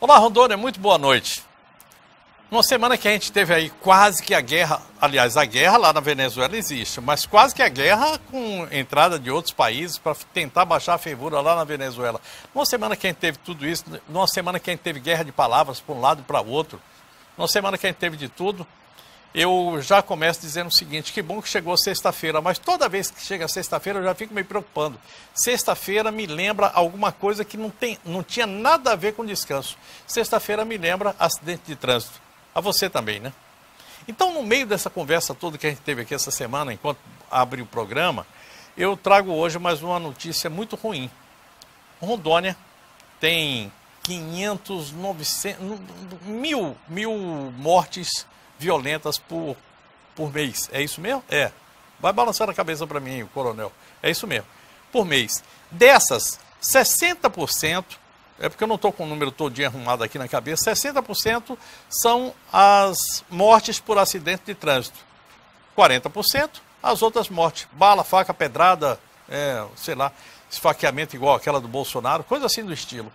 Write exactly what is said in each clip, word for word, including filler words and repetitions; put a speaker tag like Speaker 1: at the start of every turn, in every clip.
Speaker 1: Olá, Rondônia, muito boa noite. Uma semana que a gente teve aí quase que a guerra, aliás, a guerra lá na Venezuela existe, mas quase que a guerra com entrada de outros países para tentar baixar a fervura lá na Venezuela. Numa semana que a gente teve tudo isso, numa semana que a gente teve guerra de palavras para um lado e para o outro, numa semana que a gente teve de tudo, eu já começo dizendo o seguinte: que bom que chegou sexta-feira, mas toda vez que chega sexta-feira eu já fico me preocupando. Sexta-feira me lembra alguma coisa que não, tem, não tinha nada a ver com descanso. Sexta-feira me lembra acidente de trânsito. A você também, né? Então, no meio dessa conversa toda que a gente teve aqui essa semana, enquanto abre o programa, eu trago hoje mais uma notícia muito ruim. Rondônia tem quinhentos, novecentos, mil, mil mortes violentas por, por mês. É isso mesmo? É. Vai balançar a cabeça para mim, o coronel. É isso mesmo. Por mês. Dessas, sessenta por cento, é porque eu não estou com o número todinho arrumado aqui na cabeça, sessenta por cento são as mortes por acidente de trânsito. quarenta por cento as outras mortes. Bala, faca, pedrada, é, sei lá, esfaqueamento igual aquela do Bolsonaro, coisa assim do estilo.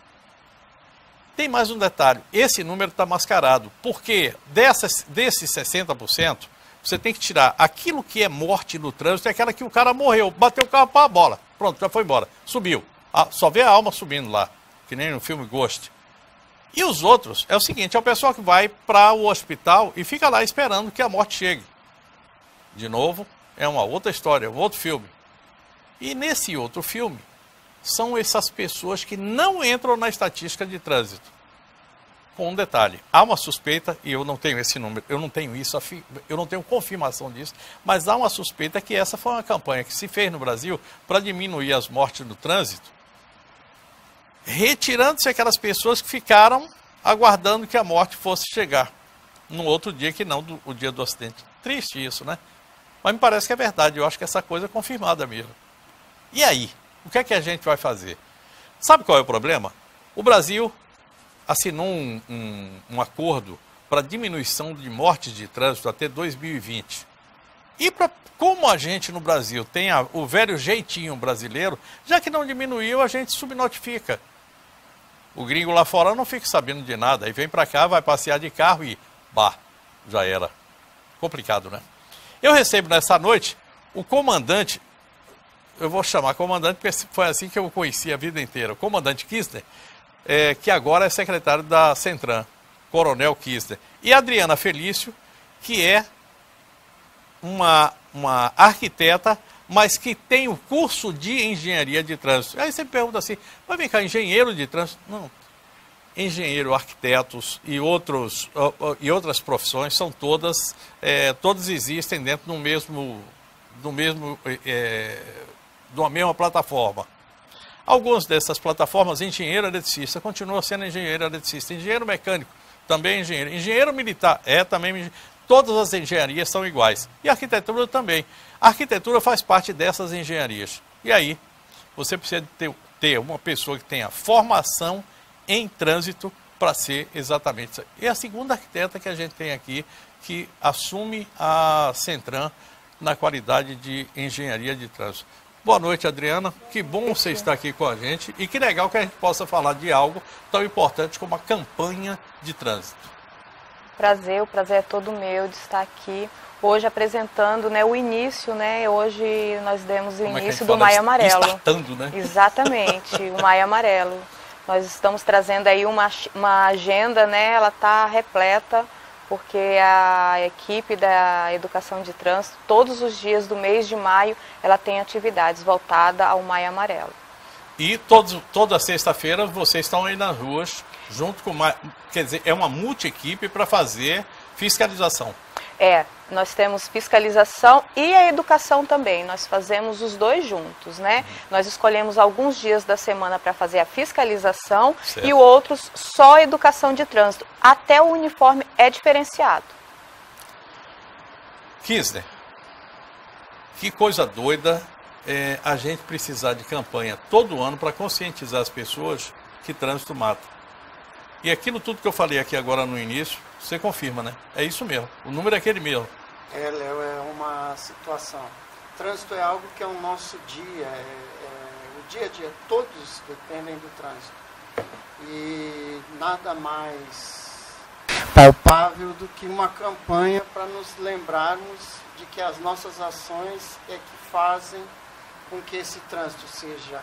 Speaker 1: Tem mais um detalhe, esse número está mascarado, porque dessas, desses sessenta por cento, você tem que tirar aquilo que é morte no trânsito, é aquela que o cara morreu, bateu o carro para a bola, pronto, já foi embora, subiu. Ah, só vê a alma subindo lá, que nem no filme Ghost. E os outros, é o seguinte, é o pessoal que vai para o hospital e fica lá esperando que a morte chegue. De novo, é uma outra história, um outro filme. E nesse outro filme, são essas pessoas que não entram na estatística de trânsito. Com um detalhe, há uma suspeita, e eu não tenho esse número, eu não tenho isso, eu não tenho confirmação disso, mas há uma suspeita que essa foi uma campanha que se fez no Brasil para diminuir as mortes no trânsito, retirando-se aquelas pessoas que ficaram aguardando que a morte fosse chegar no outro dia que não do, o dia do acidente. Triste isso, né? Mas me parece que é verdade, eu acho que essa coisa é confirmada mesmo. E aí? O que é que a gente vai fazer? Sabe qual é o problema? O Brasil assinou um, um, um acordo para diminuição de mortes de trânsito até dois mil e vinte. E pra, como a gente no Brasil tem a, o velho jeitinho brasileiro, já que não diminuiu, a gente subnotifica. O gringo lá fora não fica sabendo de nada. Aí vem para cá, vai passear de carro e, bah, já era. Complicado, né? Eu recebo nessa noite o comandante, eu vou chamar comandante porque foi assim que eu conheci a vida inteira, o comandante Kistner, é, que agora é secretário da Centran, coronel Kistner. E a Adriana Felício, que é uma, uma arquiteta, mas que tem o curso de engenharia de trânsito. Aí você pergunta assim, mas vem cá, engenheiro de trânsito? Não. Engenheiro, arquitetos e, outros, e outras profissões são todas, é, todas existem dentro do mesmo, do mesmo, é, de uma mesma plataforma. Algumas dessas plataformas, engenheiro eletricista, continua sendo engenheiro eletricista. Engenheiro mecânico, também engenheiro. Engenheiro militar, é também. Todas as engenharias são iguais. E a arquitetura também. A arquitetura faz parte dessas engenharias. E aí, você precisa ter, ter uma pessoa que tenha formação em trânsito para ser exatamente isso. E a segunda arquiteta que a gente tem aqui, que assume a Centran na qualidade de engenharia de trânsito. Boa noite, Adriana. Que bom você estar aqui com a gente e que legal que a gente possa falar de algo tão importante como a campanha de trânsito.
Speaker 2: Prazer, o prazer é todo meu de estar aqui hoje apresentando, né, o início, né, hoje nós demos o
Speaker 1: como
Speaker 2: início
Speaker 1: é
Speaker 2: do Maio Amarelo.
Speaker 1: Startando, né?
Speaker 2: Exatamente, o Maio Amarelo. Nós estamos trazendo aí uma, uma agenda, né, ela está repleta, porque a equipe da Educação de Trânsito, todos os dias do mês de maio, ela tem atividades voltadas ao Maio Amarelo.
Speaker 1: E todos, toda sexta-feira vocês estão aí nas ruas, junto com uma, quer dizer, é uma multi-equipe para fazer fiscalização. É,
Speaker 2: nós temos fiscalização e a educação também, nós fazemos os dois juntos, né? Uhum. Nós escolhemos alguns dias da semana para fazer a fiscalização, certo, e o outros só a educação de trânsito. Até o uniforme é diferenciado.
Speaker 1: Kistner, que coisa doida é a gente precisar de campanha todo ano para conscientizar as pessoas que trânsito mata. E aquilo tudo que eu falei aqui agora no início, você confirma, né? É isso mesmo, o número é aquele mesmo.
Speaker 3: É, Léo, é uma situação. Trânsito é algo que é o nosso dia, é, é, o dia a dia, todos dependem do trânsito. E nada mais palpável do que uma campanha para nos lembrarmos de que as nossas ações é que fazem com que esse trânsito seja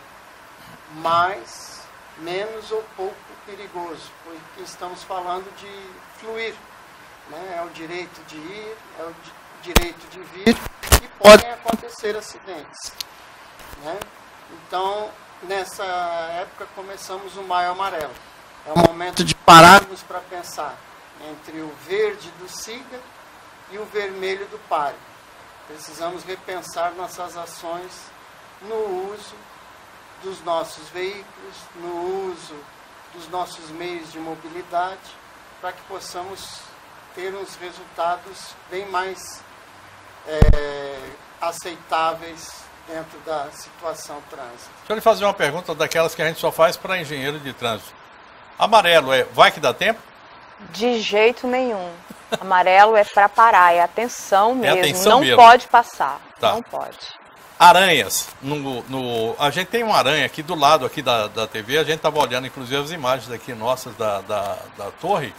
Speaker 3: mais, menos ou pouco perigoso, porque estamos falando de fluir, né? É o direito de ir, é o di- direito de vir, e podem acontecer acidentes, né? Então, nessa época começamos o Maio Amarelo. É o momento de pararmos para pensar entre o verde do SIGA e o vermelho do PARE. Precisamos repensar nossas ações no uso dos nossos veículos, no uso dos nossos meios de mobilidade, para que possamos ter uns resultados bem mais é, aceitáveis dentro da situação trânsito.
Speaker 1: Deixa eu lhe fazer uma pergunta daquelas que a gente só faz para engenheiro de trânsito. Amarelo é vai que dá tempo?
Speaker 2: De jeito nenhum. Amarelo é para parar, é atenção mesmo,
Speaker 1: É atenção
Speaker 2: não
Speaker 1: mesmo.
Speaker 2: pode passar,
Speaker 1: Tá.
Speaker 2: não pode.
Speaker 1: Aranhas. No, no, a gente tem uma aranha aqui do lado aqui da, da T V, a gente estava olhando inclusive as imagens aqui nossas da, da, da torre,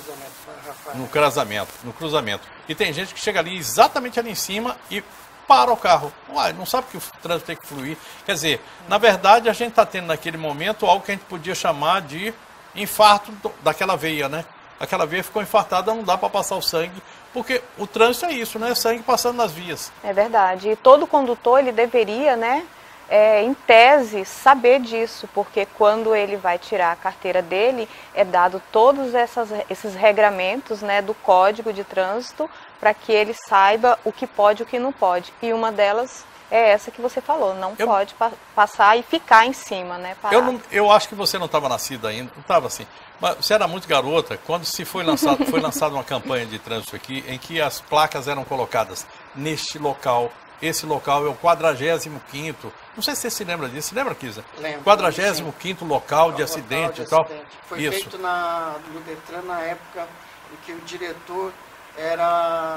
Speaker 1: no cruzamento, no cruzamento. E tem gente que chega ali, exatamente ali em cima e para o carro. Uai, não sabe que o trânsito tem que fluir. Quer dizer, na verdade a gente está tendo naquele momento algo que a gente podia chamar de infarto do- daquela veia, né? Aquela veia ficou infartada, não dá para passar o sangue, porque o trânsito é isso, né? Sangue passando nas vias.
Speaker 2: É verdade. E todo condutor, ele deveria, né, é, em tese, saber disso, porque quando ele vai tirar a carteira dele, é dado todos essas, esses regramentos, né, do Código de Trânsito, para que ele saiba o que pode e o que não pode. E uma delas é essa que você falou, não
Speaker 1: Eu-
Speaker 2: pode pa- passar e ficar em cima, né,
Speaker 1: Eu,
Speaker 2: parado.
Speaker 1: não, eu acho que você não estava nascida ainda, não estava assim. Mas você era muito garota quando se foi lançado, foi lançada uma campanha de trânsito aqui em que as placas eram colocadas neste local. Esse local é o quadragésimo quinto. Não sei se você se lembra disso. Se lembra, Kisa?
Speaker 3: Lembro,
Speaker 1: quadragésimo quinto local de
Speaker 3: Local
Speaker 1: acidente
Speaker 3: de
Speaker 1: e tal.
Speaker 3: acidente. Foi
Speaker 1: Isso.
Speaker 3: feito na, no Detran na época em que o diretor era,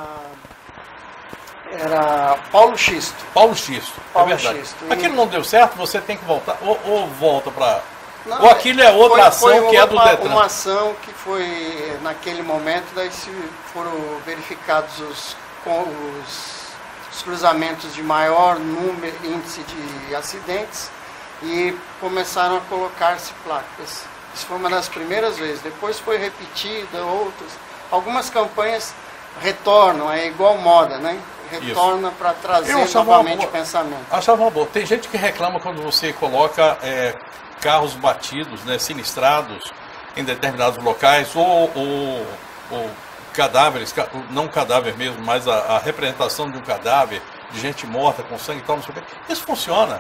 Speaker 3: era Paulo Xisto.
Speaker 1: Paulo Xisto.
Speaker 3: Paulo
Speaker 1: é verdade.
Speaker 3: Xisto.
Speaker 1: Aquilo não deu certo, você tem que voltar. Ou, ou volta para.
Speaker 3: Não,
Speaker 1: Ou aquilo é outra
Speaker 3: foi-
Speaker 1: ação
Speaker 3: foi
Speaker 1: que é do
Speaker 3: uma,
Speaker 1: Detran.
Speaker 3: uma ação que foi naquele momento, daí se foram verificados os, com os, os cruzamentos de maior número, índice de acidentes e começaram a colocar-se placas. Isso foi uma das primeiras vezes. Depois foi repetida, outras. Algumas campanhas retornam, é igual moda, né? Retorna para trazer
Speaker 1: Eu achava uma
Speaker 3: novamente
Speaker 1: boa.
Speaker 3: o pensamento.
Speaker 1: Achava uma boa. Tem gente que reclama quando você coloca é, carros batidos, né, sinistrados em determinados locais, ou, ou, ou cadáveres, ca- não cadáver mesmo, mas a, a representação de um cadáver, de gente morta com sangue e tal, não sei o quê. Isso funciona.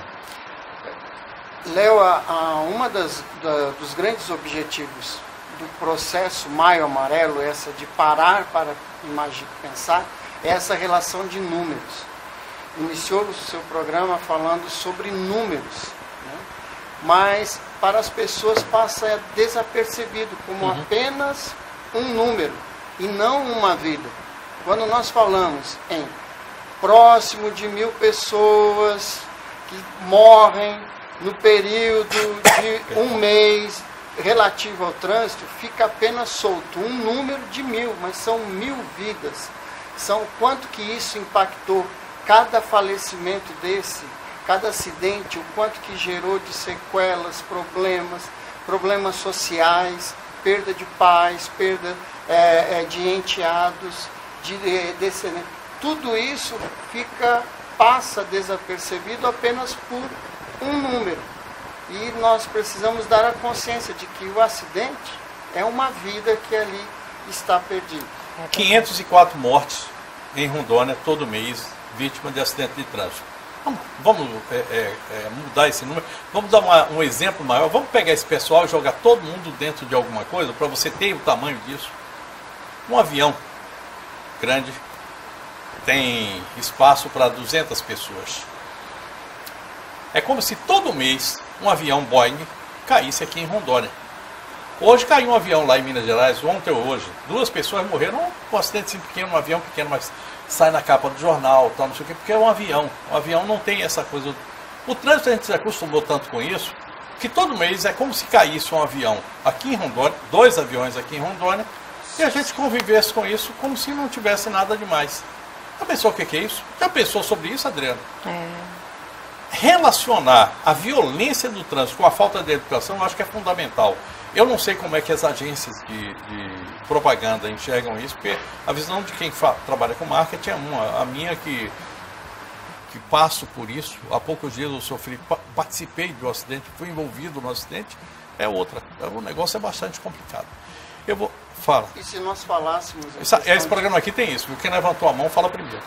Speaker 3: Léo, a, a, uma das da, dos grandes objetivos do processo Maio Amarelo, essa de parar para imaginar, pensar, é essa relação de números. Iniciou o seu programa falando sobre números, né? Mas para as pessoas passa desapercebido como
Speaker 1: Uhum.
Speaker 3: apenas um número e não uma vida. Quando nós falamos em próximo de mil pessoas que morrem no período de um mês relativo ao trânsito, fica apenas solto um número de mil, mas são mil vidas. São quanto que isso impactou cada falecimento desse, cada acidente, o quanto que gerou de sequelas, problemas, problemas sociais, perda de pais, perda é, é, de enteados, de é, descendentes. Tudo isso fica, passa desapercebido apenas por um número. E nós precisamos dar a consciência de que o acidente é uma vida que ali está perdida.
Speaker 1: quinhentas e quatro mortes em Rondônia todo mês, vítima de acidente de trânsito. Vamos, vamos é, é, é, mudar esse número, vamos dar uma, um exemplo maior, vamos pegar esse pessoal e jogar todo mundo dentro de alguma coisa, para você ter o tamanho disso. Um avião grande tem espaço para duzentas pessoas. É como se todo mês um avião Boeing caísse aqui em Rondônia. Hoje caiu um avião lá em Minas Gerais, ontem ou hoje. Duas pessoas morreram com um acidente assim, pequeno, um avião pequeno, mas sai na capa do jornal, tal, não sei o quê, porque é um avião. O avião não tem essa coisa. O trânsito a gente se acostumou tanto com isso, que todo mês é como se caísse um avião aqui em Rondônia, dois aviões aqui em Rondônia, e a gente convivesse com isso como se não tivesse nada demais. Já pensou o que é isso? Já pensou sobre isso, Adriana?
Speaker 2: É.
Speaker 1: Relacionar a violência do trânsito com a falta de educação, eu acho que é fundamental. Eu não sei como é que as agências de, de propaganda enxergam isso, porque a visão de quem fa, trabalha com marketing é uma. A minha que, que passo por isso, há poucos dias eu sofri, participei de um acidente, fui envolvido no acidente, é outra. O negócio é bastante complicado. Eu vou... Fala.
Speaker 3: E se nós falássemos...
Speaker 1: Essa, esse programa aqui tem isso, viu? Quem levantou a mão fala primeiro.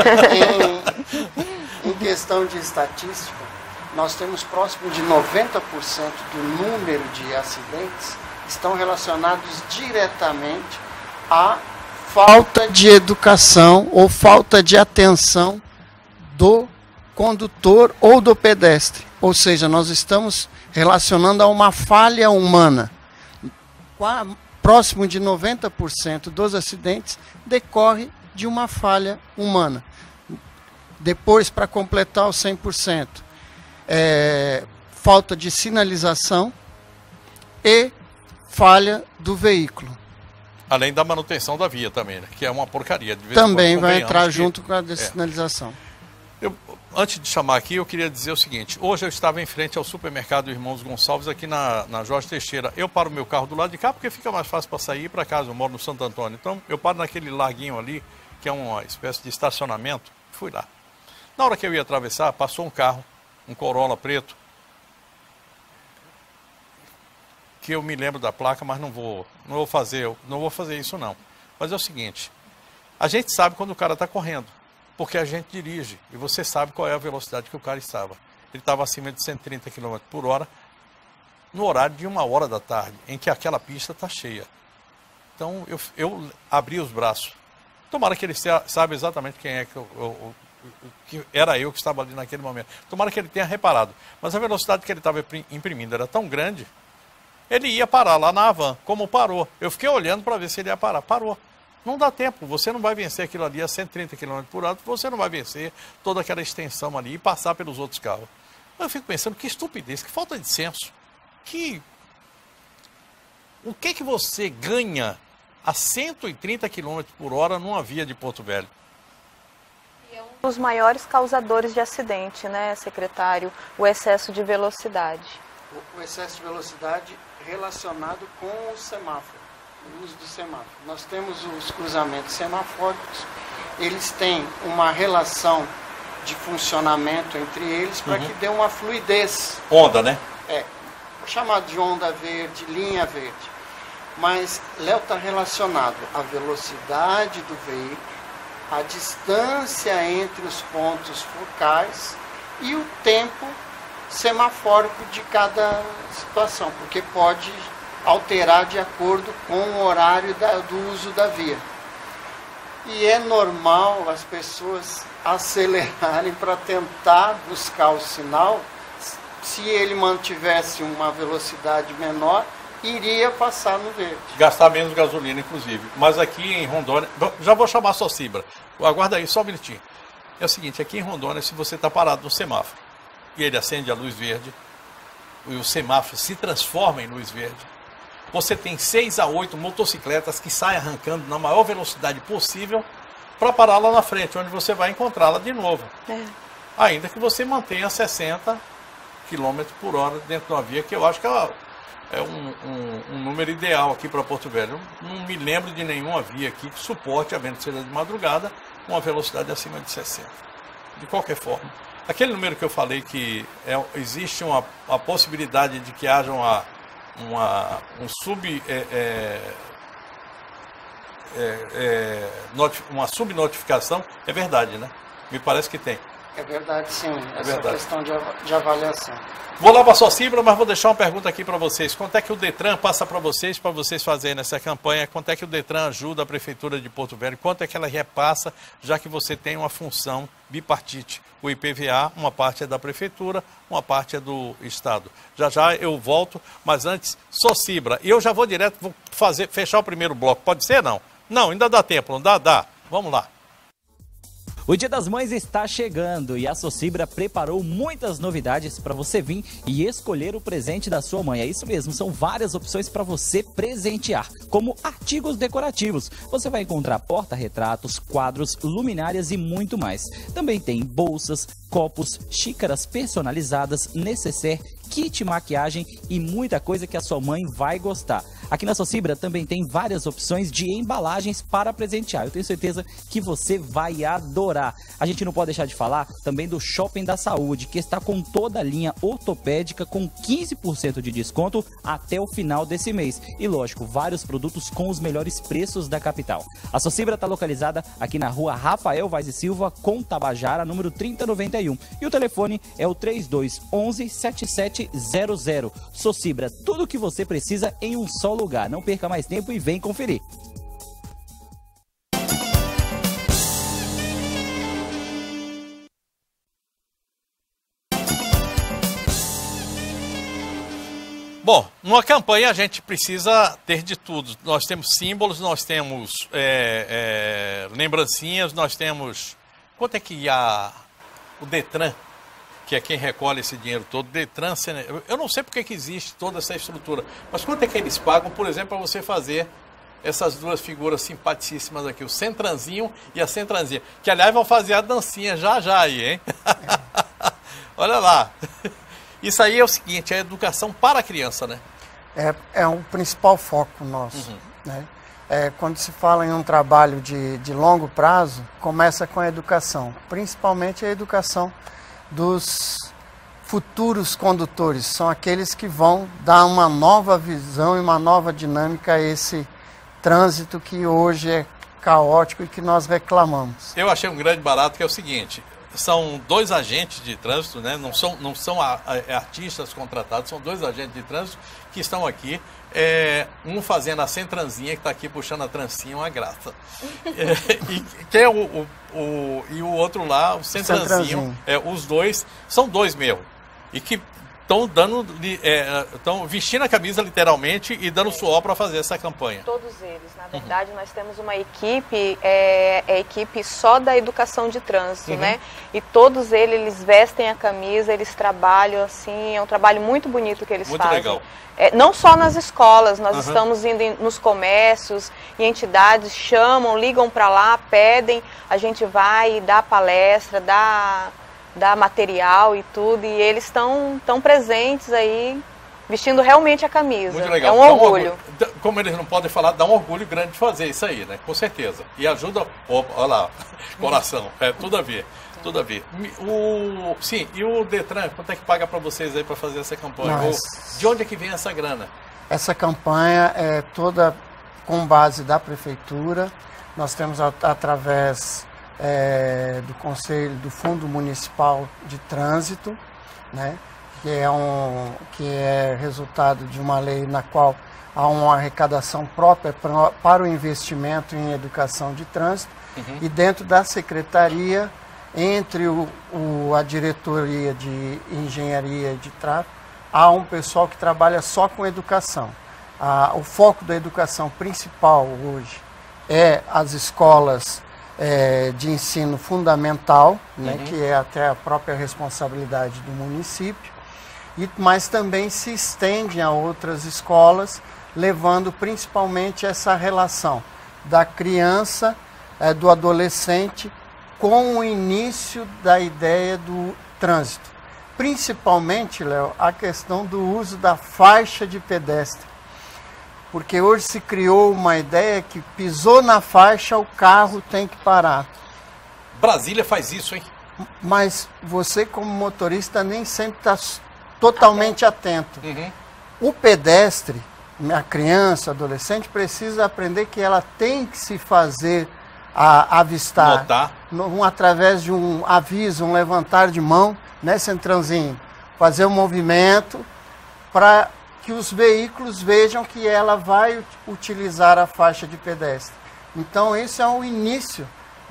Speaker 3: em, em questão de estatística, nós temos próximo de noventa por cento do número de acidentes estão relacionados diretamente à falta de educação ou falta de atenção do condutor ou do pedestre. Ou seja, nós estamos relacionando a uma falha humana. Próximo de noventa por cento dos acidentes decorre de uma falha humana. Depois, para completar os cem por cento, é, falta de sinalização e falha do veículo.
Speaker 1: Além da manutenção da via também, né? Que é uma porcaria. De vez
Speaker 3: também
Speaker 1: quando,
Speaker 3: vai entrar
Speaker 1: que,
Speaker 3: junto com a de
Speaker 1: é.
Speaker 3: sinalização.
Speaker 1: Eu, antes de chamar aqui, eu queria dizer o seguinte. Hoje eu estava em frente ao supermercado Irmãos Gonçalves, aqui na, na Jorge Teixeira. Eu paro o meu carro do lado de cá, porque fica mais fácil para sair para casa. Eu moro no Santo Antônio. Então, eu paro naquele larguinho ali, que é uma espécie de estacionamento. Fui lá. Na hora que eu ia atravessar, passou um carro, um Corolla preto, que eu me lembro da placa, mas não vou, não vou fazer, não vou fazer isso não. Mas é o seguinte, a gente sabe quando o cara está correndo, porque a gente dirige, e você sabe qual é a velocidade que o cara estava. Ele estava acima de cento e trinta quilômetros por hora, no horário de uma hora da tarde, em que aquela pista está cheia. Então, eu, eu abri os braços. Tomara que ele saiba exatamente quem é que eu, eu, que era eu que estava ali naquele momento. Tomara que ele tenha reparado. Mas a velocidade que ele estava imprimindo era tão grande, ele ia parar lá na Havan, como parou. Eu fiquei olhando para ver se ele ia parar. Parou. Não dá tempo, você não vai vencer aquilo ali a cento e trinta quilômetros por hora, você não vai vencer toda aquela extensão ali e passar pelos outros carros. Eu fico pensando, que estupidez, que falta de senso. Que... O que que você ganha a cento e trinta quilômetros por hora numa via de Porto Velho?
Speaker 2: É um dos maiores causadores de acidente, né, secretário? O excesso de velocidade.
Speaker 3: O, o excesso de velocidade relacionado com o semáforo. O uso do semáforo. Nós temos os cruzamentos semafóricos, eles têm uma relação de funcionamento entre eles para uhum. que dê uma fluidez.
Speaker 1: Onda, né?
Speaker 3: É, chamado de onda verde, linha verde. Mas, Léo, está relacionado à velocidade do veículo, a distância entre os pontos focais e o tempo semafórico de cada situação, porque pode alterar de acordo com o horário da, do uso da via. E é normal as pessoas acelerarem para tentar buscar o sinal. Se ele mantivesse uma velocidade menor, iria passar no verde.
Speaker 1: Gastar menos gasolina, inclusive. Mas aqui em Rondônia... Já vou chamar a Socibra. Aguarda aí só um minutinho. É o seguinte, aqui em Rondônia, se você está parado no semáforo e ele acende a luz verde, e o semáforo se transforma em luz verde, você tem seis a oito motocicletas que saem arrancando na maior velocidade possível para parar lá na frente, onde você vai encontrá-la de novo. É. Ainda que você mantenha sessenta quilômetros por hora dentro de uma via, que eu acho que é, é um, um, um número ideal aqui para Porto Velho. Eu não me lembro de nenhuma via aqui que suporte, a menos que seja de madrugada, uma velocidade acima de sessenta. De qualquer forma, aquele número que eu falei que é, existe uma, a possibilidade de que haja uma Uma, um sub, é, é, é, é, noti, uma subnotificação, é verdade, né? Me parece que tem.
Speaker 3: É verdade, sim.
Speaker 1: É
Speaker 3: essa
Speaker 1: verdade.
Speaker 3: Questão de, de avaliação.
Speaker 1: Vou lá para a Socibra, mas vou deixar uma pergunta aqui para vocês. Quanto é que o Detran passa para vocês, para vocês fazerem essa campanha? Quanto é que o Detran ajuda a Prefeitura de Porto Velho? Quanto é que ela repassa, já que você tem uma função bipartite? O I P V A, uma parte é da Prefeitura, uma parte é do Estado. Já já eu volto, mas antes, Socibra. E eu já vou direto, vou fazer, fechar o primeiro bloco. Pode ser, não? Não, ainda dá tempo, não dá? Dá. Vamos lá.
Speaker 4: O Dia das Mães está chegando e a Socibra preparou muitas novidades para você vir e escolher o presente da sua mãe. É isso mesmo, são várias opções para você presentear, como artigos decorativos. Você vai encontrar porta-retratos, quadros, luminárias e muito mais. Também tem bolsas, copos, xícaras personalizadas, necessaire, kit maquiagem e muita coisa que a sua mãe vai gostar. Aqui na Socibra também tem várias opções de embalagens para presentear. Eu tenho certeza que você vai adorar. A gente não pode deixar de falar também do Shopping da Saúde, que está com toda a linha ortopédica com quinze por cento de desconto até o final desse mês. E lógico, vários produtos com os melhores preços da capital. A Socibra está localizada aqui na rua Rafael Vaz e Silva, com Tabajara, número trinta noventa e um. E o telefone é o três dois onze, sete sete zero zero. Socibra, tudo o que você precisa em um só lugar. Não perca mais tempo e vem conferir.
Speaker 1: Bom, numa campanha a gente precisa ter de tudo. Nós temos símbolos, nós temos é, é, lembrancinhas, nós temos... Quanto é que a, o Detran, que é quem recolhe esse dinheiro todo, Detran, eu não sei porque que existe toda essa estrutura, mas quanto é que eles pagam, por exemplo, para você fazer essas duas figuras simpaticíssimas aqui, o Centranzinho e a Centranzinha, que aliás vão fazer a dancinha já já aí, hein? Olha lá. Isso aí é o seguinte, é a educação para a criança, né?
Speaker 3: É, é o principal foco nosso, uhum. né? É, quando se fala em um trabalho de, de longo prazo, começa com a educação, principalmente a educação dos futuros condutores, são aqueles que vão dar uma nova visão e uma nova dinâmica a esse trânsito que hoje é caótico e que nós reclamamos.
Speaker 1: Eu achei um grande barato que é o seguinte, são dois agentes de trânsito, né? não são, não são a, a, artistas contratados, são dois agentes de trânsito que estão aqui, é, um fazendo a Centranzinha, que está aqui puxando a trancinha, uma graça, é, e, que é o, o, o, e o outro lá, o Centranzinho, Centranzinho. É, os dois, são dois meus, e que estão dando, estão é, vestindo a camisa literalmente e dando suor para fazer essa campanha.
Speaker 2: Todos eles, na verdade, uhum. nós temos uma equipe, é, é equipe só da educação de trânsito, uhum. né? E todos eles, eles vestem a camisa, eles trabalham assim, é um trabalho muito bonito que eles
Speaker 1: muito
Speaker 2: fazem.
Speaker 1: Legal.
Speaker 2: É, não só nas escolas, nós
Speaker 1: uhum.
Speaker 2: estamos indo em, nos comércios e entidades, chamam, ligam para lá, pedem, a gente vai e dá palestra, dá... dá material e tudo, e eles estão tão presentes aí, vestindo realmente a camisa.
Speaker 1: Muito legal.
Speaker 2: É um
Speaker 1: dá
Speaker 2: orgulho.
Speaker 1: Um orgulho. Como eles não podem falar, dá um orgulho grande de fazer isso aí, né? Com certeza. E ajuda... Opa, olha lá, coração. É, tudo a ver. Tudo a ver. O, sim, e o Detran, quanto é que paga para vocês aí para fazer essa campanha? Ou, de onde é que vem essa grana?
Speaker 3: Essa campanha é toda com base da prefeitura. Nós temos a, através... É, do Conselho do Fundo Municipal de Trânsito, né, que, é um, que é resultado de uma lei na qual há uma arrecadação própria pra, para o investimento em educação de trânsito, uhum. e dentro da secretaria, entre o, o, a diretoria de engenharia de tráfego, há um pessoal que trabalha só com educação. Ah, o foco da educação principal hoje é as escolas É, de ensino fundamental, né, uhum. que é até a própria responsabilidade do município, e, mas também se estende a outras escolas, levando principalmente essa relação da criança, é, do adolescente, com o início da ideia do trânsito. Principalmente, Léo, a questão do uso da faixa de pedestre. Porque hoje se criou uma ideia que pisou na faixa, o carro tem que parar.
Speaker 1: Brasília faz isso, hein?
Speaker 3: Mas você, como motorista, nem sempre está totalmente atento. Uhum. O pedestre, a criança, adolescente, precisa aprender que ela tem que se fazer a, avistar.
Speaker 1: Notar.
Speaker 3: No, através de um aviso, um levantar de mão, né, Centranzinho? Fazer um movimento para... que os veículos vejam que ela vai utilizar a faixa de pedestre. Então, esse é o início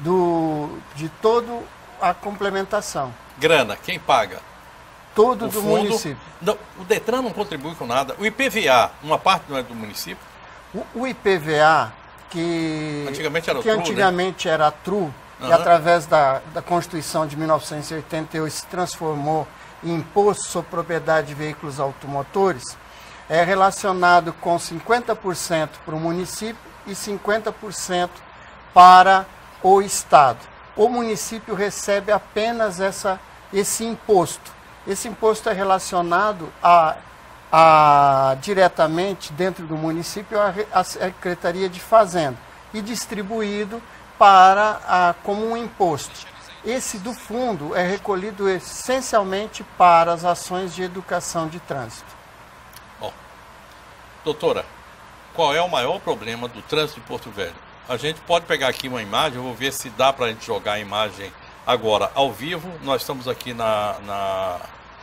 Speaker 3: do, de toda a complementação.
Speaker 1: Grana, quem paga?
Speaker 3: Todo
Speaker 1: o
Speaker 3: do
Speaker 1: fundo,
Speaker 3: município.
Speaker 1: Não, o Detran não contribui com nada. O I P V A, uma parte não é do município?
Speaker 3: O, o I P V A, que
Speaker 1: antigamente era
Speaker 3: que
Speaker 1: TRU,
Speaker 3: antigamente
Speaker 1: né?
Speaker 3: era TRU, uhum. e através da, da Constituição de mil novecentos e oitenta e oito se transformou em Imposto sobre Propriedade de Veículos Automotores, é relacionado com cinquenta por cento para o município e cinquenta por cento para o Estado. O município recebe apenas essa, esse imposto. Esse imposto é relacionado a, a, diretamente dentro do município à Secretaria de Fazenda e distribuído para a, como um imposto. Esse do fundo é recolhido essencialmente para as ações de educação de trânsito.
Speaker 1: Bom, doutora, qual é o maior problema do trânsito de Porto Velho? A gente pode pegar aqui uma imagem, eu vou ver se dá para a gente jogar a imagem agora ao vivo. Nós estamos aqui na, na,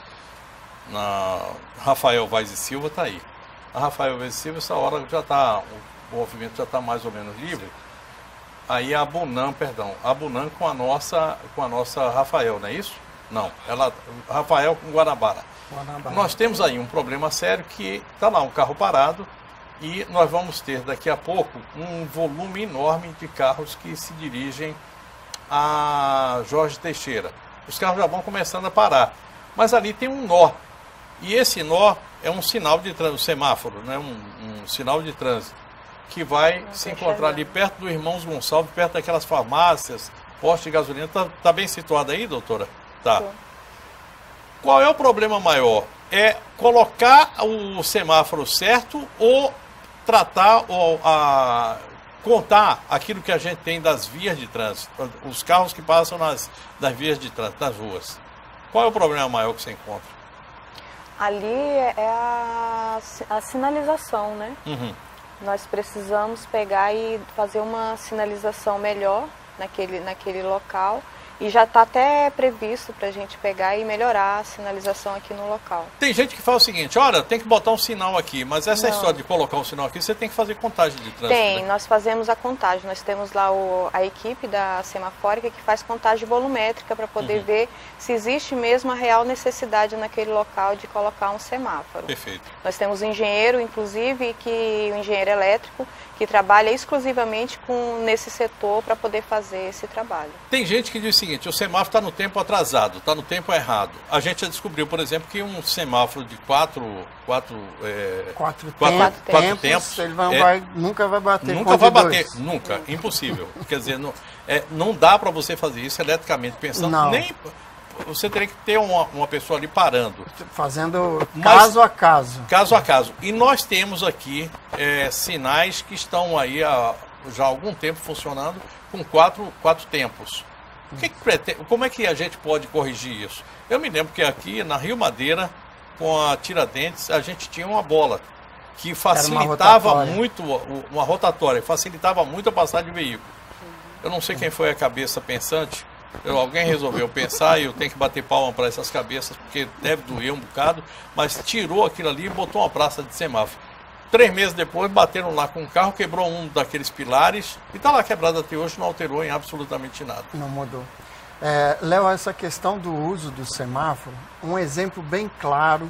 Speaker 1: na Rafael Vaz e Silva, está aí. A Rafael Vaz e Silva, essa hora já está, o movimento já está mais ou menos livre. Aí a Bunam, perdão, a Bunam com a nossa, com a nossa Rafael, não é isso? Não, ela, Rafael com Guanabara. Guanabara. Nós temos aí um problema sério que está lá um carro parado e nós vamos ter daqui a pouco um volume enorme de carros que se dirigem a Jorge Teixeira. Os carros já vão começando a parar, mas ali tem um nó e esse nó é um sinal de trânsito, um semáforo, né? um, um sinal de trânsito, que vai se encontrar ali perto do Irmãos Gonçalves, perto daquelas farmácias, posto de gasolina. Está tá bem situado aí, doutora? Tá. Sim. Qual é o problema maior? É colocar o semáforo certo ou tratar ou a, contar aquilo que a gente tem das vias de trânsito, os carros que passam nas, nas vias de trânsito, nas ruas? Qual é o problema maior que você encontra?
Speaker 2: Ali é a, a sinalização, né? Uhum. Nós precisamos pegar e fazer uma sinalização melhor naquele, naquele local. E já está até previsto para a gente pegar e melhorar a sinalização aqui no local.
Speaker 1: Tem gente que fala o seguinte, olha, tem que botar um sinal aqui, mas essa Não. história de colocar um sinal aqui, você tem que fazer contagem de trânsito.
Speaker 2: Tem,
Speaker 1: né?
Speaker 2: Nós fazemos a contagem. Nós temos lá o, a equipe da semafórica que faz contagem volumétrica para poder uhum. ver se existe mesmo a real necessidade naquele local de colocar um semáforo.
Speaker 1: Perfeito.
Speaker 2: Nós temos um engenheiro, inclusive, que, um engenheiro elétrico, que trabalha exclusivamente com, nesse setor para poder fazer esse trabalho.
Speaker 1: Tem gente que diz o seguinte, o semáforo está no tempo atrasado, está no tempo errado. A gente já descobriu, por exemplo, que um semáforo de quatro, quatro, é,
Speaker 3: quatro,
Speaker 1: quatro,
Speaker 3: tempos,
Speaker 1: quatro tempos
Speaker 3: ele vai,
Speaker 1: é,
Speaker 3: vai, nunca vai bater
Speaker 1: nunca vai bater, dois. nunca, impossível. Quer dizer, não, é, não dá para você fazer isso eletricamente pensando, não. nem você teria que ter uma, uma pessoa ali parando.
Speaker 3: Fazendo caso Mas, a caso.
Speaker 1: Caso a caso. E nós temos aqui é, sinais que estão aí há já há algum tempo funcionando com quatro, quatro tempos. O que que pretende, como é que a gente pode corrigir isso? Eu me lembro que aqui na Rio Madeira, com a Tiradentes, a gente tinha uma bola que facilitava uma muito, uma rotatória, facilitava muito a passagem de veículo. Eu não sei quem foi a cabeça pensante, eu, alguém resolveu pensar e eu tenho que bater palma para essas cabeças, porque deve doer um bocado, mas tirou aquilo ali e botou uma praça de semáforo. Três meses depois, bateram lá com o carro, quebrou um daqueles pilares e está lá quebrado até hoje, não alterou em absolutamente nada.
Speaker 3: Não mudou. É, Léo, essa questão do uso do semáforo, um exemplo bem claro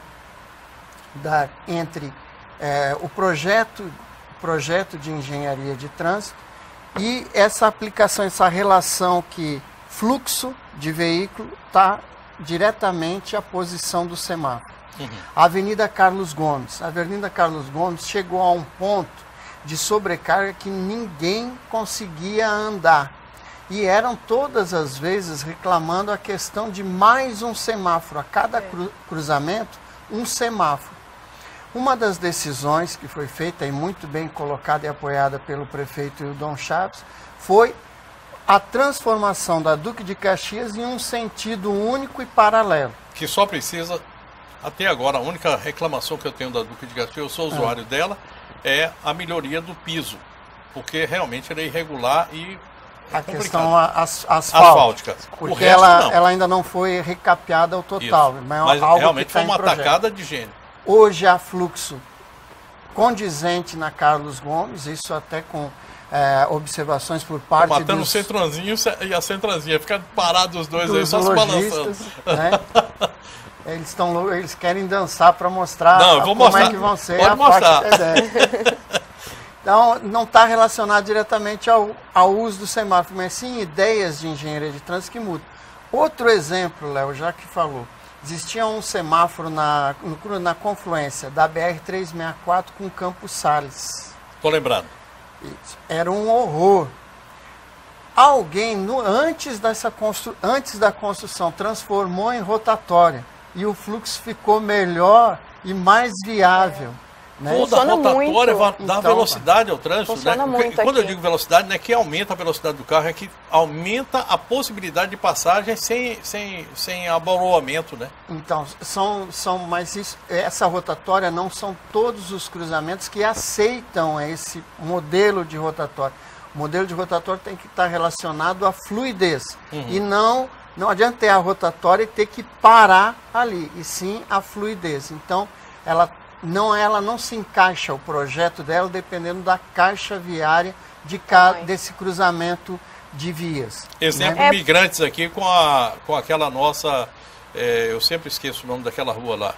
Speaker 3: da, entre é, o projeto, projeto de engenharia de trânsito e essa aplicação, essa relação que fluxo de veículo está diretamente à posição do semáforo. Uhum. A Avenida Carlos Gomes. A Avenida Carlos Gomes chegou a um ponto de sobrecarga que ninguém conseguia andar. E eram todas as vezes reclamando a questão de mais um semáforo. A cada cru cruzamento, um semáforo. Uma das decisões que foi feita e muito bem colocada e apoiada pelo prefeito Hildon Chaves foi a transformação da Duque de Caxias em um sentido único e paralelo.
Speaker 1: Que só precisa, até agora, a única reclamação que eu tenho da Duque de Caxias, eu sou usuário é. dela, é a melhoria do piso, porque realmente ele é irregular e é
Speaker 3: a
Speaker 1: complicado.
Speaker 3: questão as, asfáltica,
Speaker 1: asfáltica.
Speaker 3: Porque o resto, ela, ela ainda não foi recapeada ao total.
Speaker 1: Isso.
Speaker 3: Mas,
Speaker 1: mas
Speaker 3: algo
Speaker 1: realmente
Speaker 3: que
Speaker 1: foi
Speaker 3: tá
Speaker 1: uma
Speaker 3: projeto.
Speaker 1: atacada de gênio.
Speaker 3: Hoje há fluxo condizente na Carlos Gomes, isso até com é, observações por parte dos...
Speaker 1: Matando o Centranzinho e a Centranzinha, fica parado os dois aí, só se balançando.
Speaker 3: Né? Eles, estão, eles querem dançar para mostrar
Speaker 1: Não, eu vou
Speaker 3: como
Speaker 1: mostrar.
Speaker 3: é que vão ser
Speaker 1: Pode
Speaker 3: a
Speaker 1: mostrar.
Speaker 3: parte Então, não está relacionado diretamente ao, ao uso do semáforo, mas sim ideias de engenharia de trânsito que mudam. Outro exemplo, Léo, já que falou, existia um semáforo na, no, na confluência da B R trezentos e sessenta e quatro com Campos Sales.
Speaker 1: Estou lembrando.
Speaker 3: Isso. Era um horror. Alguém, no, antes, dessa constru, antes da construção, transformou em rotatória e o fluxo ficou melhor e mais viável. Né?
Speaker 1: Toda
Speaker 2: Funciona
Speaker 1: rotatória vai
Speaker 2: muito.
Speaker 1: dar
Speaker 3: Então,
Speaker 1: velocidade ao trânsito.
Speaker 2: funciona
Speaker 1: Né?
Speaker 2: muito
Speaker 1: Quando eu
Speaker 2: aqui.
Speaker 1: digo velocidade, não é que aumenta a velocidade do carro, é que aumenta a possibilidade de passagem sem, sem, sem abaloamento, né?
Speaker 3: Então, são, são, mas isso, essa rotatória não são todos os cruzamentos que aceitam esse modelo de rotatória. O modelo de rotatória tem que estar relacionado à fluidez.
Speaker 1: Uhum.
Speaker 3: E não, não adianta ter a rotatória e ter que parar ali, e sim a fluidez. Então, ela não, ela não se encaixa, o projeto dela, dependendo da caixa viária de ca, desse cruzamento de vias.
Speaker 1: Exemplo,
Speaker 3: né?
Speaker 1: migrantes aqui com, a, com aquela nossa, é, eu sempre esqueço o nome daquela rua lá,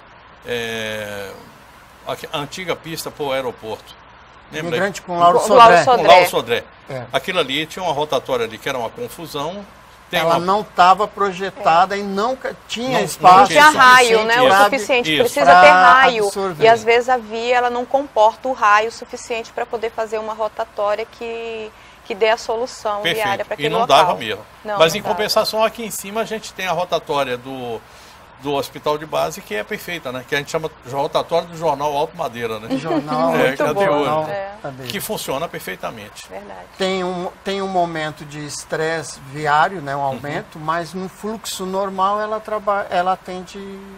Speaker 1: é, a, a antiga pista para o aeroporto. Lembra?
Speaker 3: Migrante com Lauro
Speaker 2: Com
Speaker 3: Sodré.
Speaker 2: Lauro
Speaker 1: Com Lauro Sodré.
Speaker 3: É.
Speaker 1: Aquilo ali tinha uma rotatória ali que era uma confusão. Tem
Speaker 3: Ela
Speaker 1: uma...
Speaker 3: não estava projetada é. e não tinha
Speaker 1: Não-
Speaker 3: espaço.
Speaker 2: Não tinha raio, né? O
Speaker 1: Isso.
Speaker 2: suficiente.
Speaker 1: Isso.
Speaker 2: Precisa
Speaker 3: Pra
Speaker 2: ter raio.
Speaker 3: absorver.
Speaker 2: E às vezes a via ela não comporta o raio suficiente para poder fazer uma rotatória que, que dê a solução viária
Speaker 1: Perfeito.
Speaker 2: para
Speaker 1: E
Speaker 2: aquele
Speaker 1: não
Speaker 2: local.
Speaker 1: dava mesmo.
Speaker 2: Não,
Speaker 1: Mas
Speaker 2: não
Speaker 1: em
Speaker 2: dava.
Speaker 1: compensação, aqui em cima a gente tem a rotatória do, do hospital de base, que é perfeita, né? Que a gente chama de rotatória do jornal Alto Madeira, né?
Speaker 3: Jornal,
Speaker 1: É,
Speaker 2: Muito
Speaker 1: cadê
Speaker 2: bom.
Speaker 1: hoje?
Speaker 3: jornal,
Speaker 2: É.
Speaker 3: cadê?
Speaker 1: Que funciona perfeitamente.
Speaker 2: Verdade.
Speaker 3: Tem um, tem um momento de estresse viário, né, um
Speaker 1: Uhum.
Speaker 3: aumento, mas no fluxo normal ela, traba, ela atende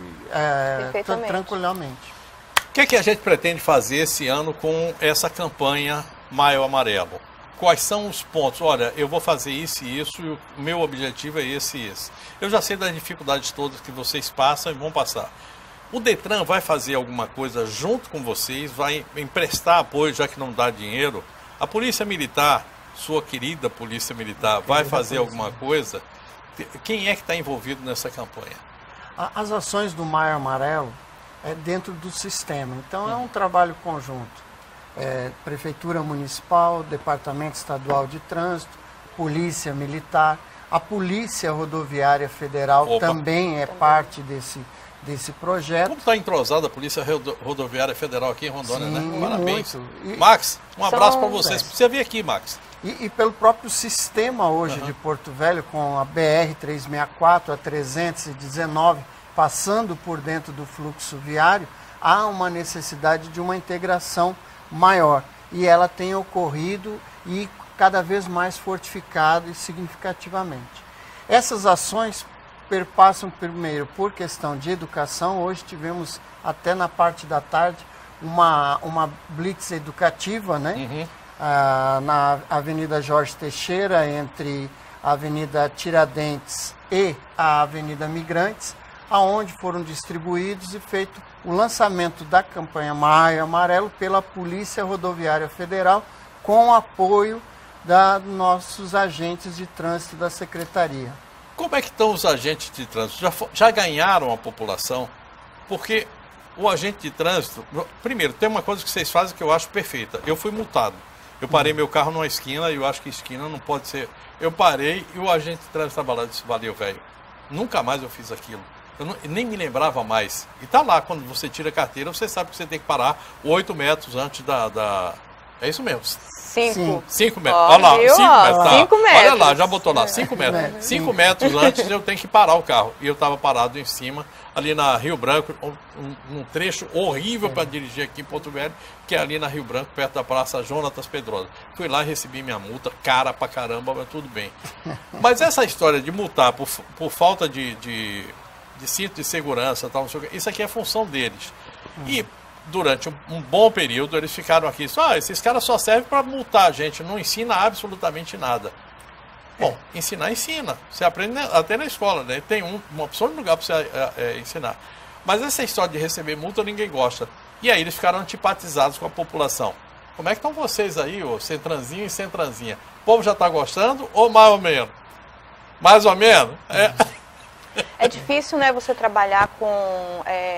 Speaker 3: é,
Speaker 2: Perfeitamente.
Speaker 3: tranquilamente.
Speaker 1: O que, é que a gente pretende fazer esse ano com essa campanha Maio Amarelo? Quais são os pontos? Olha, eu vou fazer isso e isso, e o meu objetivo é esse e esse. Eu já sei das dificuldades todas que vocês passam e vão passar. O Detran vai fazer alguma coisa junto com vocês, vai emprestar apoio, já que não dá dinheiro. A Polícia Militar, sua querida Polícia Militar, vai fazer alguma coisa? Quem é que está envolvido nessa campanha?
Speaker 3: A- As ações do Maio Amarelo é dentro do sistema, então é um trabalho conjunto. É, Prefeitura Municipal, Departamento Estadual de Trânsito, Polícia Militar, a Polícia Rodoviária Federal
Speaker 1: Opa.
Speaker 3: também é parte desse, desse projeto.
Speaker 1: Como está entrosada a Polícia Rodo- Rodoviária Federal aqui em Rondônia,
Speaker 3: Sim,
Speaker 1: né? Parabéns.
Speaker 3: muito. E-
Speaker 1: Max, um
Speaker 2: São-
Speaker 1: abraço para vocês.
Speaker 3: É.
Speaker 1: Precisa vir aqui, Max.
Speaker 3: E, e pelo próprio sistema hoje
Speaker 1: Uhum.
Speaker 3: de Porto Velho, com a B R trezentos e sessenta e quatro, a trezentos e dezenove, passando por dentro do fluxo viário, há uma necessidade de uma integração maior. E ela tem ocorrido e cada vez mais fortificado e significativamente. Essas ações perpassam primeiro por questão de educação. Hoje tivemos, até na parte da tarde, uma, uma blitz educativa, né?
Speaker 1: Uhum.
Speaker 3: Ah, na Avenida Jorge Teixeira, entre a Avenida Tiradentes e a Avenida Migrantes, aonde foram distribuídos e feito o lançamento da campanha Maio Amarelo pela Polícia Rodoviária Federal, com o apoio da nossos agentes de trânsito da Secretaria.
Speaker 1: Como é que estão os agentes de trânsito? Já, fo- já ganharam a população? Porque o agente de trânsito... Primeiro, tem uma coisa que vocês fazem que eu acho perfeita. Eu fui multado. Eu parei meu carro numa esquina e eu acho que esquina não pode ser... Eu parei e o agente de trânsito estava lá e disse, valeu, velho. Nunca mais eu fiz aquilo. Eu não- nem me lembrava mais. E tá lá, quando você tira a carteira, você sabe que você tem que parar oito metros antes da... da... É isso mesmo.
Speaker 2: Cinco.
Speaker 3: Sim.
Speaker 1: Cinco metros.
Speaker 2: Ó,
Speaker 1: Olha lá,
Speaker 2: viu,
Speaker 1: cinco
Speaker 2: ó,
Speaker 1: metros. Tá.
Speaker 2: cinco
Speaker 1: Olha
Speaker 2: metros.
Speaker 1: lá, já botou lá, cinco
Speaker 3: É.
Speaker 1: metros. Cinco metros antes eu tenho que parar o carro. E eu estava parado em cima, ali na Rio Branco, um, um trecho horrível para dirigir aqui em Porto Velho, que é ali na Rio Branco, perto da Praça Jonatas Pedrosa. Fui lá e recebi minha multa, cara pra caramba, mas tudo bem. Mas essa história de multar por, por falta de, de, de cinto de segurança, tal, não sei o quê, isso aqui é função deles. E durante um, um bom período eles ficaram aqui, só, ah, esses caras só servem para multar a gente, não ensina absolutamente nada. Bom, ensinar, ensina. Você aprende até na escola, né? Tem um, uma opção de lugar para você é, é, ensinar. Mas essa história de receber multa ninguém gosta. E aí eles ficaram antipatizados com a população. Como é que estão vocês aí, ô Centranzinho e Centranzinha? O povo já está gostando ou mais ou menos? Mais ou menos? É.
Speaker 2: É difícil, né, você trabalhar com é,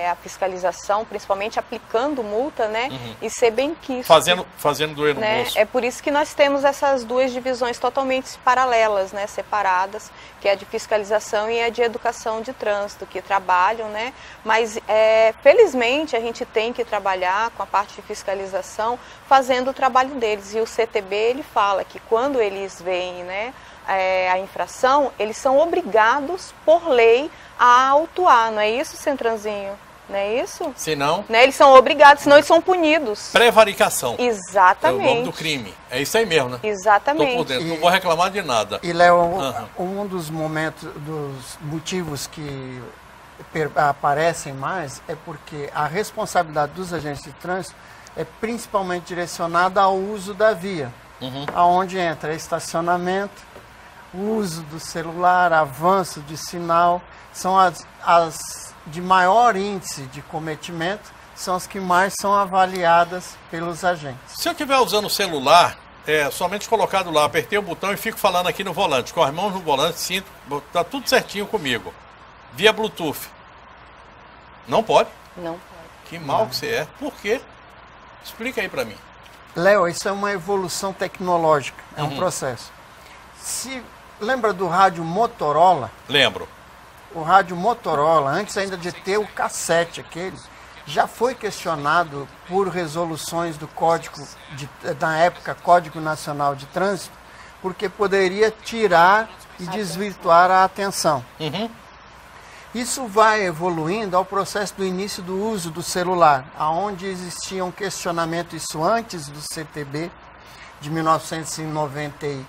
Speaker 2: é, a fiscalização, principalmente aplicando multa, né?
Speaker 1: Uhum.
Speaker 2: E ser bem quisto.
Speaker 1: Fazendo, fazendo doer no
Speaker 2: né?
Speaker 1: bolso.
Speaker 2: É por isso que nós temos essas duas divisões totalmente paralelas, né? Separadas, que é a de fiscalização e a de educação de trânsito, que trabalham, né? Mas, é, felizmente, a gente tem que trabalhar com a parte de fiscalização, fazendo o trabalho deles. E o C T B, ele fala que quando eles veem, né, é, a infração, eles são obrigados, por lei, a autuar. Não é isso, Centranzinho? Não é isso?
Speaker 1: Se não...
Speaker 2: Né? Eles são obrigados, senão eles são punidos.
Speaker 1: Prevaricação.
Speaker 2: Exatamente.
Speaker 1: É o nome do crime. É isso aí mesmo, né?
Speaker 2: Exatamente.
Speaker 1: Tô por dentro,
Speaker 3: E,
Speaker 1: não vou reclamar de nada.
Speaker 3: E, Léo,
Speaker 1: Uhum.
Speaker 3: um dos momentos, dos motivos que per, aparecem mais é porque a responsabilidade dos agentes de trânsito é principalmente direcionada ao uso da via,
Speaker 1: Uhum.
Speaker 3: aonde entra estacionamento, uso do celular, avanço de sinal, são as, as de maior índice de cometimento, são as que mais são avaliadas pelos agentes.
Speaker 1: Se eu estiver usando o celular, é somente colocado lá, apertei o botão e fico falando aqui no volante, com as mãos no volante, sinto, tá tudo certinho comigo, via Bluetooth. Não pode?
Speaker 2: Não pode.
Speaker 1: Que mal que você é. Por quê? Explica aí pra mim.
Speaker 3: Léo, isso é uma evolução tecnológica, é um
Speaker 1: Uhum.
Speaker 3: processo. Se lembra do rádio Motorola?
Speaker 1: Lembro.
Speaker 3: O rádio Motorola, antes ainda de ter o cassete aquele, já foi questionado por resoluções do Código, de, da época, Código Nacional de Trânsito, porque poderia tirar e desvirtuar a atenção.
Speaker 1: Uhum.
Speaker 3: Isso vai evoluindo ao processo do início do uso do celular, aonde existia um questionamento, isso antes do C T B, de mil novecentos e noventa e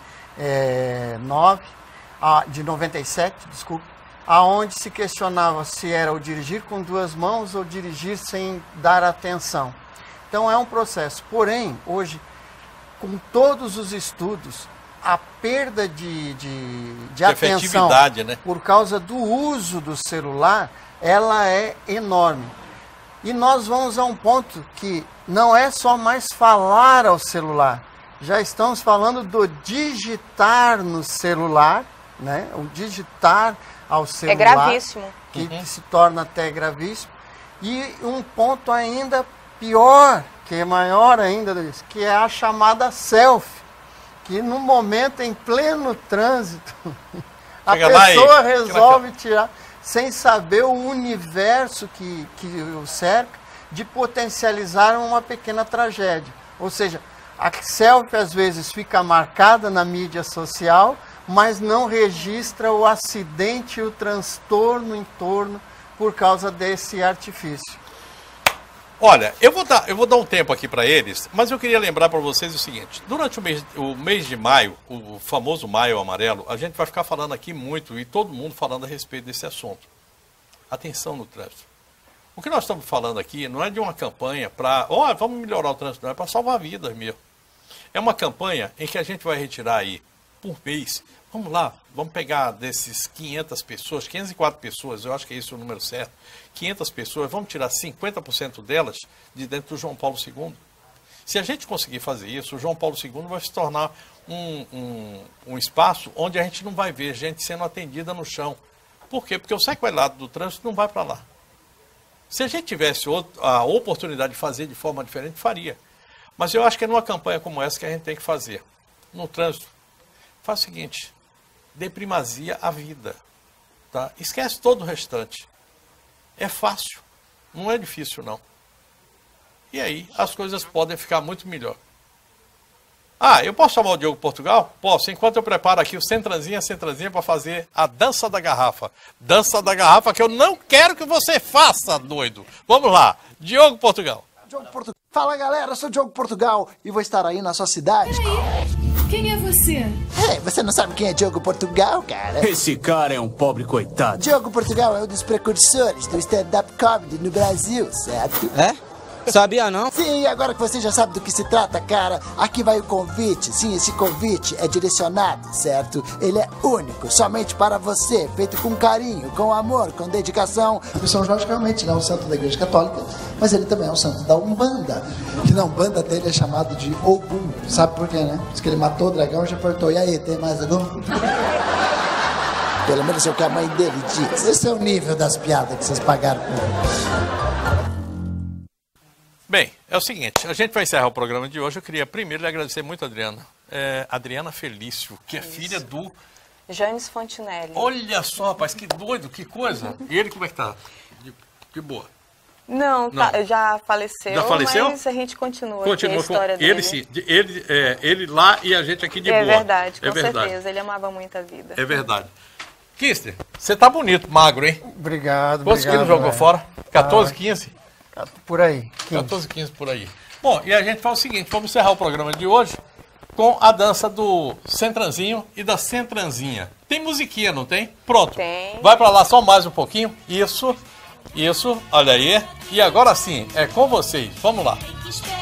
Speaker 3: nove, de noventa e sete, desculpa, aonde se questionava se era o dirigir com duas mãos ou dirigir sem dar atenção. Então é um processo. Porém, hoje, com todos os estudos, a perda de, de, de atenção,
Speaker 1: né?
Speaker 3: por causa do uso do celular, ela é enorme. E nós vamos a um ponto que não é só mais falar ao celular, já estamos falando do digitar no celular, né? O digitar ao celular.
Speaker 2: É gravíssimo.
Speaker 3: Que
Speaker 1: Uhum.
Speaker 3: se torna até gravíssimo. E um ponto ainda pior, que é maior ainda, que é a chamada selfie. Que no momento, em pleno trânsito, a
Speaker 1: Chega lá
Speaker 3: pessoa
Speaker 1: aí.
Speaker 3: resolve tirar, sem saber o universo que, que o cerca, de potencializar uma pequena tragédia. Ou seja, a selfie às vezes fica marcada na mídia social, mas não registra o acidente e o transtorno em torno por causa desse artifício.
Speaker 1: Olha, eu vou dar, eu vou dar um tempo aqui para eles, mas eu queria lembrar para vocês o seguinte. Durante o mês, o mês de maio, o famoso Maio Amarelo, a gente vai ficar falando aqui muito e todo mundo falando a respeito desse assunto. Atenção no trânsito. O que nós estamos falando aqui não é de uma campanha para, ó, vamos melhorar o trânsito, não, é para salvar vidas mesmo. É uma campanha em que a gente vai retirar aí, por mês, vamos lá, vamos pegar desses quinhentas pessoas, quinhentas e quatro pessoas, eu acho que é esse o número certo, quinhentas pessoas, vamos tirar cinquenta por cento delas de dentro do João Paulo segundo. Se a gente conseguir fazer isso, o João Paulo segundo vai se tornar um, um, um espaço onde a gente não vai ver gente sendo atendida no chão. Por quê? Porque o sequelado do trânsito não vai para lá. Se a gente tivesse a oportunidade de fazer de forma diferente, faria. Mas eu acho que é numa campanha como essa que a gente tem que fazer. No trânsito, faz o seguinte, dê primazia à vida. Tá? Esquece todo o restante. É fácil, não é difícil não. E aí as coisas podem ficar muito melhor. Ah, eu posso chamar o Diogo Portugal? Posso, enquanto eu preparo aqui o Centranzinha, Centranzinha para fazer a dança da garrafa. Dança da garrafa que eu não quero que você faça, doido. Vamos lá, Diogo Portugal.
Speaker 5: Diogo Portugal. Fala galera, eu sou o Diogo Portugal e vou estar aí na sua cidade.
Speaker 6: Peraí, quem é você?
Speaker 5: É, você não sabe quem é Diogo Portugal, cara?
Speaker 7: Esse cara é um pobre coitado.
Speaker 5: Diogo Portugal é um dos precursores do stand-up comedy no Brasil, certo?
Speaker 8: É? Sabia não?
Speaker 5: Sim, agora que você já sabe do que se trata, cara, aqui vai o convite. Sim, esse convite é direcionado, certo? Ele é único, somente para você, feito com carinho, com amor, com dedicação. O São Jorge realmente não é um santo da Igreja Católica, mas ele também é um santo da Umbanda. Que na Umbanda dele é chamado de Ogum. Sabe por quê, né? Diz que ele matou o dragão e já perguntou, e aí, tem mais algum? Pelo menos é o que a mãe dele diz. Esse é o nível das piadas que vocês pagaram por.
Speaker 1: É o seguinte, a gente vai encerrar o programa de hoje. Eu queria primeiro lhe agradecer muito, Adriana. É, Adriana Felício, que é Isso. filha do...
Speaker 2: Janes Fontinelli.
Speaker 1: Olha só, rapaz, que doido, que coisa. E ele como é que tá? De, de boa.
Speaker 2: Não, Não. Tá, já faleceu,
Speaker 1: já faleceu,
Speaker 2: mas a gente continua,
Speaker 1: continua
Speaker 2: aqui a história
Speaker 1: com
Speaker 2: dele.
Speaker 1: Ele sim, ele, é, ele lá e a gente aqui de
Speaker 2: é
Speaker 1: boa.
Speaker 2: Verdade, com
Speaker 1: é verdade,
Speaker 2: certeza. Ele amava muito a vida.
Speaker 1: É verdade. Kister, você tá bonito, magro, hein?
Speaker 3: Obrigado,
Speaker 1: Quantos
Speaker 3: obrigado.
Speaker 1: quilos jogou fora? quatorze, quinze?
Speaker 3: Por aí. quinze.
Speaker 1: quatorze, quinze por aí. Bom, e a gente faz o seguinte, vamos encerrar o programa de hoje com a dança do Centranzinho e da Centranzinha. Tem musiquinha, não tem? Pronto.
Speaker 2: Tem.
Speaker 1: Vai pra lá só mais um pouquinho. Isso, isso, olha aí. E agora sim, é com vocês. Vamos lá.